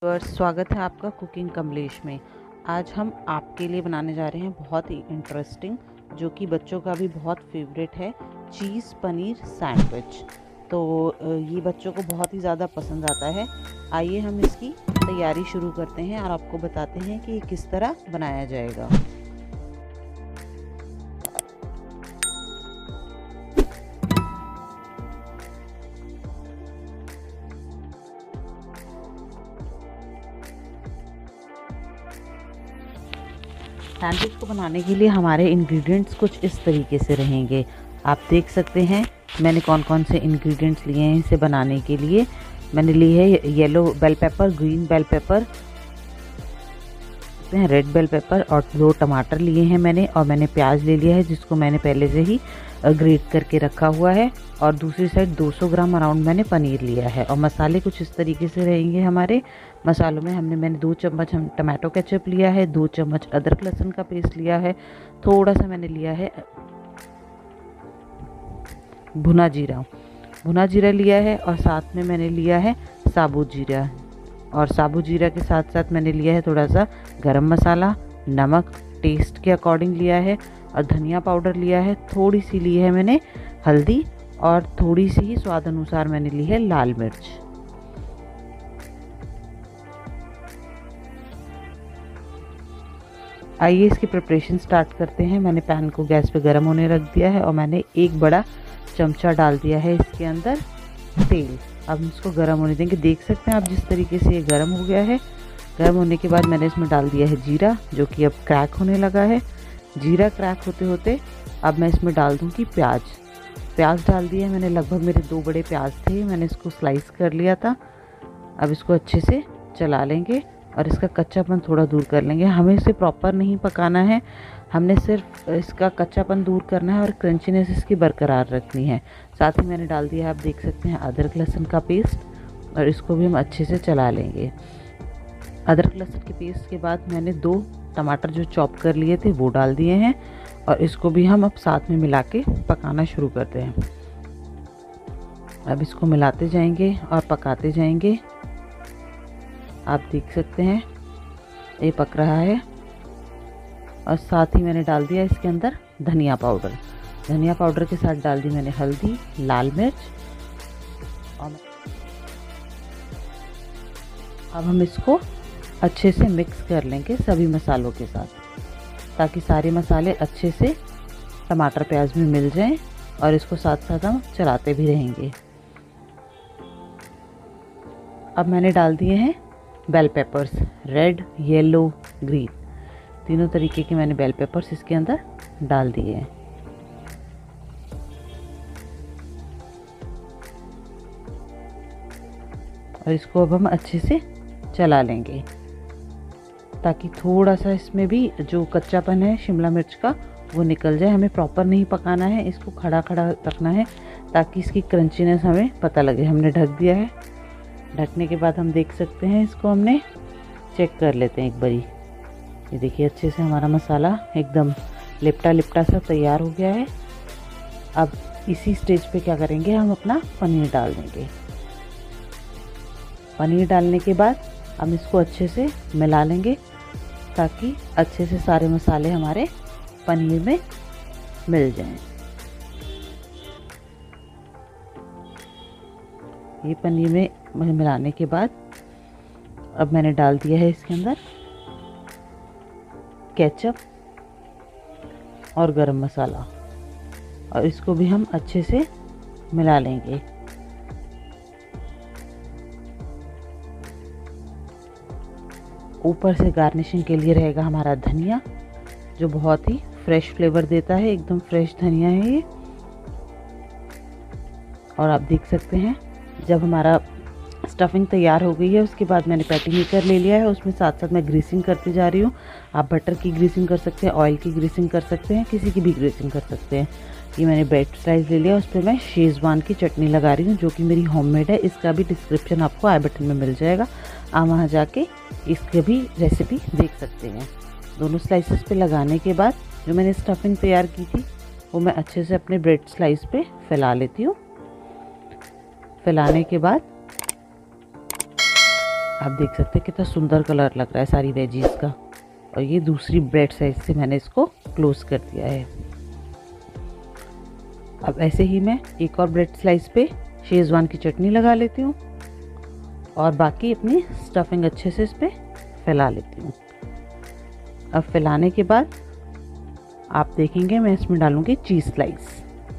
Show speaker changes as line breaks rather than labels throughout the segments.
और स्वागत है आपका कुकिंग कमलेश में। आज हम आपके लिए बनाने जा रहे हैं बहुत ही इंटरेस्टिंग, जो कि बच्चों का भी बहुत फेवरेट है, चीज़ पनीर सैंडविच। तो ये बच्चों को बहुत ही ज़्यादा पसंद आता है। आइए हम इसकी तैयारी शुरू करते हैं और आपको बताते हैं कि ये किस तरह बनाया जाएगा। सैंडविच को बनाने के लिए हमारे इंग्रेडिएंट्स कुछ इस तरीके से रहेंगे। आप देख सकते हैं मैंने कौन कौन से इंग्रेडिएंट्स लिए हैं इसे बनाने के लिए। मैंने ली है yellow bell pepper, green bell pepper, red bell pepper और 2 टमाटर लिए हैं मैंने, और मैंने प्याज ले लिया है जिसको मैंने पहले से ही ग्रेट करके रखा हुआ है। और दूसरी साइड 200 ग्राम अराउंड मैंने पनीर लिया है। और मसाले कुछ इस तरीके से रहेंगे हमारे। मसालों में मैंने 2 चम्मच टमाटो केचप लिया है, 2 चम्मच अदरक लहसुन का पेस्ट लिया है, थोड़ा सा मैंने लिया है भुना जीरा लिया है, और साथ में मैंने लिया है साबुत जीरा, और साबुत जीरा के साथ साथ मैंने लिया है थोड़ा सा गरम मसाला, नमक टेस्ट के अकॉर्डिंग लिया है, और धनिया पाउडर लिया है, थोड़ी सी ली है मैंने हल्दी, और थोड़ी सी ही स्वाद अनुसार मैंने ली है लाल मिर्च। आइए इसकी प्रिपरेशन स्टार्ट करते हैं। मैंने पैन को गैस पे गर्म होने रख दिया है और मैंने 1 बड़ा चमचा डाल दिया है इसके अंदर तेल। अब इसको गर्म होने देंगे। देख सकते हैं आप जिस तरीके से ये गर्म हो गया है। गर्म होने के बाद मैंने इसमें डाल दिया है जीरा, जो कि अब क्रैक होने लगा है। जीरा क्रैक होते होते अब मैं इसमें डाल दूंगी प्याज डाल दिया है मैंने। लगभग मेरे 2 बड़े प्याज थे, मैंने इसको स्लाइस कर लिया था। अब इसको अच्छे से चला लेंगे और इसका कच्चापन थोड़ा दूर कर लेंगे। हमें इसे प्रॉपर नहीं पकाना है, हमने सिर्फ इसका कच्चापन दूर करना है और क्रंचीनेस इसकी बरकरार रखनी है। साथ ही मैंने डाल दिया है, आप देख सकते हैं, अदरक लहसुन का पेस्ट, और इसको भी हम अच्छे से चला लेंगे। अदरक लहसुन के पेस्ट के बाद मैंने 2 टमाटर जो चॉप कर लिए थे वो डाल दिए हैं, और इसको भी हम अब साथ में मिला के पकाना शुरू करते हैं। अब इसको मिलाते जाएंगे और पकाते जाएंगे। आप देख सकते हैं ये पक रहा है। और साथ ही मैंने डाल दिया इसके अंदर धनिया पाउडर के साथ डाल दी मैंने हल्दी, लाल मिर्च, और अब हम इसको अच्छे से मिक्स कर लेंगे सभी मसालों के साथ, ताकि सारे मसाले अच्छे से टमाटर प्याज में मिल जाएं, और इसको साथ साथ हम चलाते भी रहेंगे। अब मैंने डाल दिए हैं bell peppers, red, yellow, green, तीनों तरीके के मैंने बेल पेपर्स इसके अंदर डाल दिए हैं। और इसको अब हम अच्छे से चला लेंगे, ताकि थोड़ा सा इसमें भी जो कच्चापन है शिमला मिर्च का वो निकल जाए। हमें प्रॉपर नहीं पकाना है, इसको खड़ा खड़ा रखना है ताकि इसकी क्रंचीनेस हमें पता लगे। हमने ढक दिया है। ढकने के बाद हम देख सकते हैं, इसको हमने चेक कर लेते हैं एक बारी। ये देखिए अच्छे से हमारा मसाला एकदम लिपटा सा तैयार हो गया है। अब इसी स्टेज पे क्या करेंगे, हम अपना पनीर डाल देंगे। पनीर डालने के बाद हम इसको अच्छे से मिला लेंगे, ताकि अच्छे से सारे मसाले हमारे पनीर में मिल जाएं। ये पनीर में मिलाने के बाद अब मैंने डाल दिया है इसके अंदर केचप और गरम मसाला, और इसको भी हम अच्छे से मिला लेंगे। ऊपर से गार्निशिंग के लिए रहेगा हमारा धनिया, जो बहुत ही फ्रेश फ्लेवर देता है। एकदम फ्रेश धनिया है ये। और आप देख सकते हैं जब हमारा स्टफिंग तैयार हो गई है, उसके बाद मैंने पैटी मेकर ले लिया है। उसमें साथ साथ मैं ग्रीसिंग करती जा रही हूँ। आप बटर की ग्रीसिंग कर सकते हैं, ऑयल की ग्रीसिंग कर सकते हैं, किसी की भी ग्रीसिंग कर सकते हैं। ये मैंने ब्रेड स्लाइस ले लिया, उस पर मैं शेजवान की चटनी लगा रही हूँ, जो कि मेरी होममेड है। इसका भी डिस्क्रिप्शन आपको आई बटन में मिल जाएगा, आप वहाँ जाके इसकी भी रेसिपी देख सकते हैं। दोनों स्लाइसेस पे लगाने के बाद जो मैंने स्टफिंग तैयार की थी वो मैं अच्छे से अपने ब्रेड स्लाइस पे फैला लेती हूँ। फैलाने के बाद आप देख सकते हैं कितना सुंदर कलर लग रहा है सारी वेजीज का। और ये दूसरी ब्रेड साइड से मैंने इसको क्लोज कर दिया है। अब ऐसे ही मैं एक और ब्रेड स्लाइस पे शेजवान की चटनी लगा लेती हूँ और बाकी अपनी स्टफिंग अच्छे से इस पर फैला लेती हूँ। अब फैलाने के बाद आप देखेंगे मैं इसमें डालूँगी चीज़ स्लाइस।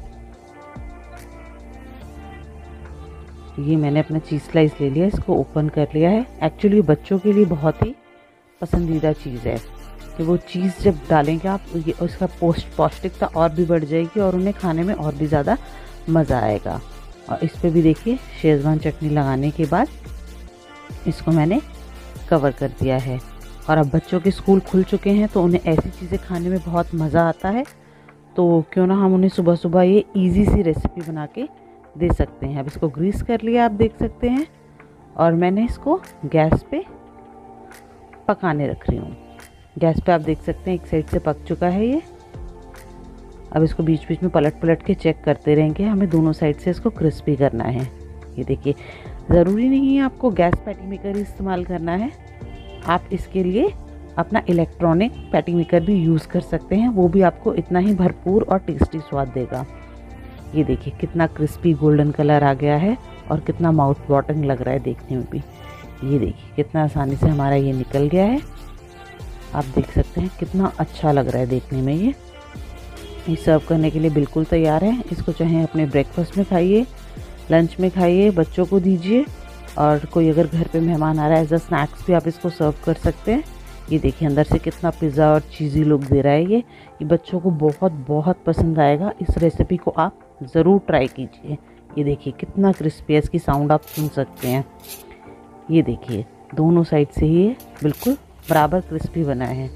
ये मैंने अपना चीज़ स्लाइस ले लिया, इसको ओपन कर लिया है। एक्चुअली बच्चों के लिए बहुत ही पसंदीदा चीज़ है कि वो चीज़ जब डालेंगे आप ये उसका पौष्टिकता और भी बढ़ जाएगी और उन्हें खाने में और भी ज़्यादा मज़ा आएगा। और इस पर भी देखिए शेजवान चटनी लगाने के बाद इसको मैंने कवर कर दिया है। और अब बच्चों के स्कूल खुल चुके हैं तो उन्हें ऐसी चीज़ें खाने में बहुत मज़ा आता है, तो क्यों ना हम उन्हें सुबह सुबह ये इजी सी रेसिपी बना के दे सकते हैं। अब इसको ग्रीस कर लिया आप देख सकते हैं और मैंने इसको गैस पे पकाने रख रही हूँ। गैस पे आप देख सकते हैं एक साइड से पक चुका है ये। अब इसको बीच बीच में पलट के चेक करते रहेंगे, हमें दोनों साइड से इसको क्रिस्पी करना है। ये देखिए, ज़रूरी नहीं है आपको गैस पैटी मेकर ही इस्तेमाल करना है, आप इसके लिए अपना इलेक्ट्रॉनिक पैटी मेकर भी यूज़ कर सकते हैं, वो भी आपको इतना ही भरपूर और टेस्टी स्वाद देगा। ये देखिए कितना क्रिस्पी गोल्डन कलर आ गया है और कितना माउथ वाटरिंग लग रहा है देखने में भी। ये देखिए कितना आसानी से हमारा ये निकल गया है। आप देख सकते हैं कितना अच्छा लग रहा है देखने में। ये सर्व करने के लिए बिल्कुल तैयार है। इसको चाहे अपने ब्रेकफास्ट में खाइए, लंच में खाइए, बच्चों को दीजिए, और कोई अगर घर पे मेहमान आ रहा है एज अ स्नैक्स भी आप इसको सर्व कर सकते हैं। ये देखिए अंदर से कितना पिज़्ज़ा और चीज़ी लुक दे रहा है। ये बच्चों को बहुत बहुत पसंद आएगा। इस रेसिपी को आप ज़रूर ट्राई कीजिए। ये देखिए कितना क्रिस्पी है, इसकी साउंड आप सुन सकते हैं। ये देखिए दोनों साइड से ही बिल्कुल बराबर क्रिस्पी बना है।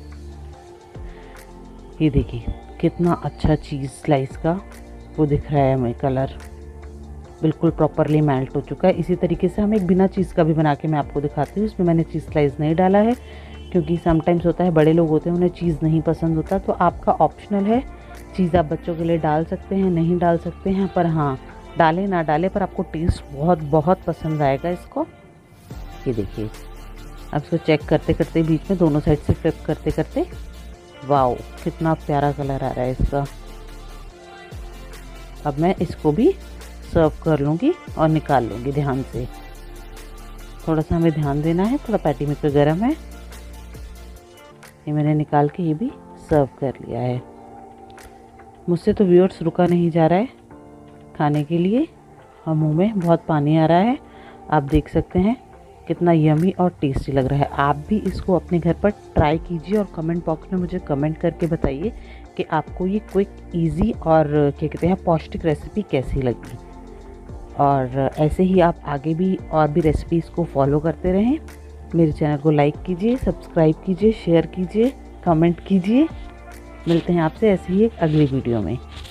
ये देखिए कितना अच्छा चीज़ स्लाइस का वो दिख रहा है हमें, कलर बिल्कुल प्रॉपरली मेल्ट हो चुका है। इसी तरीके से हम एक बिना चीज़ का भी बना के मैं आपको दिखाती हूँ। इसमें मैंने चीज़ स्लाइस नहीं डाला है क्योंकि समटाइम्स होता है बड़े लोग होते हैं उन्हें चीज़ नहीं पसंद होता, तो आपका ऑप्शनल है। चीज़ आप बच्चों के लिए डाल सकते हैं, नहीं डाल सकते हैं, पर हाँ डालें ना डालें पर आपको टेस्ट बहुत बहुत पसंद आएगा इसको। ये देखिए अब इसको चेक करते करते बीच में दोनों साइड से फ्लिप करते करते, वाओ कितना प्यारा कलर आ रहा है इसका। अब मैं इसको भी सर्व कर लूँगी और निकाल लूँगी ध्यान से। थोड़ा सा हमें ध्यान देना है, थोड़ा पैटी मेकर गर्म है। ये मैंने निकाल के ये भी सर्व कर लिया है। मुझसे तो व्यूअर्स रुका नहीं जा रहा है खाने के लिए और मुंह में बहुत पानी आ रहा है। आप देख सकते हैं कितना यमी और टेस्टी लग रहा है। आप भी इसको अपने घर पर ट्राई कीजिए और कमेंट बॉक्स में मुझे कमेंट करके बताइए कि आपको ये क्विक, इजी और क्या कहते हैं पौष्टिक रेसिपी कैसी लगी। और ऐसे ही आप आगे भी और भी रेसिपीज़ को फॉलो करते रहें। मेरे चैनल को लाइक कीजिए, सब्सक्राइब कीजिए, शेयर कीजिए, कमेंट कीजिए। मिलते हैं आपसे ऐसे ही एक अगली वीडियो में।